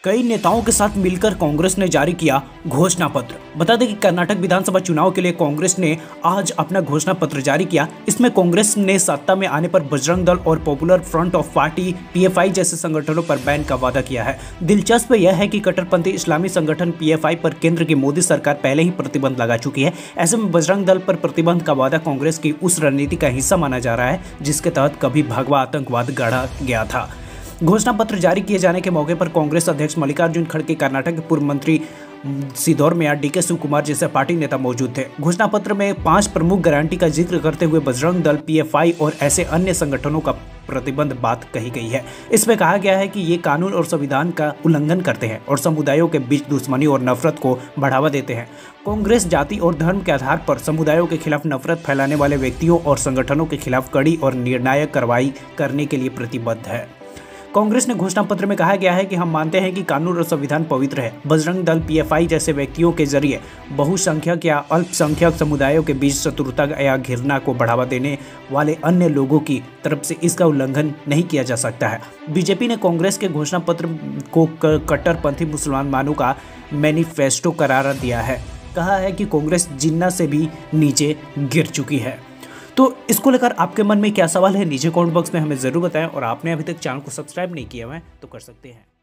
कई नेताओं के साथ मिलकर कांग्रेस ने जारी किया घोषणा पत्र। बता दें कि कर्नाटक विधानसभा चुनाव के लिए कांग्रेस ने आज अपना घोषणा पत्र जारी किया। इसमें कांग्रेस ने सत्ता में आने पर बजरंग दल और popular front of party PFI जैसे संगठनों पर बैन का वादा किया है। दिलचस्प यह है कि कट्टरपंथी इस्लामी संगठन पीएफआई पर केंद्र की मोदी सरकार पहले ही प्रतिबंध लगा चुकी है। ऐसे में बजरंग दल पर प्रतिबंध का वादा कांग्रेस की उस रणनीति का हिस्सा माना जा रहा है जिसके तहत कभी भगवा आतंकवाद गढ़ा गया था। घोषणा पत्र जारी किए जाने के मौके पर कांग्रेस अध्यक्ष मल्लिकार्जुन खड़गे, कर्नाटक के पूर्व मंत्री सिद्धोरमैया, डीके शिवकुमार जैसे पार्टी नेता मौजूद थे। घोषणा पत्र में 5 प्रमुख गारंटी का जिक्र करते हुए बजरंग दल, पीएफआई और ऐसे अन्य संगठनों का प्रतिबंध बात कही गई है। इसमें कहा गया है कि ये कानून और संविधान का उल्लंघन करते हैं और समुदायों के बीच दुश्मनी और नफरत को बढ़ावा देते हैं। कांग्रेस जाति और धर्म के आधार पर समुदायों के खिलाफ नफरत फैलाने वाले व्यक्तियों और संगठनों के खिलाफ कड़ी और निर्णायक कार्रवाई करने के लिए प्रतिबद्ध है। कांग्रेस ने घोषणा पत्र में कहा गया है कि हम मानते हैं कि कानून और संविधान पवित्र है। बजरंग दल, पीएफआई जैसे व्यक्तियों के जरिए बहुसंख्यक या अल्पसंख्यक समुदायों के बीच शत्रुता या घृणा को बढ़ावा देने वाले अन्य लोगों की तरफ से इसका उल्लंघन नहीं किया जा सकता है। बीजेपी ने कांग्रेस के घोषणा पत्र को कट्टरपंथी मुसलमानों का मैनिफेस्टो करार दिया है। कहा है कि कांग्रेस जिन्ना से भी नीचे गिर चुकी है। तो इसको लेकर आपके मन में क्या सवाल है, नीचे कमेंट बॉक्स में हमें ज़रूर बताएं। और आपने अभी तक चैनल को सब्सक्राइब नहीं किया है तो कर सकते हैं।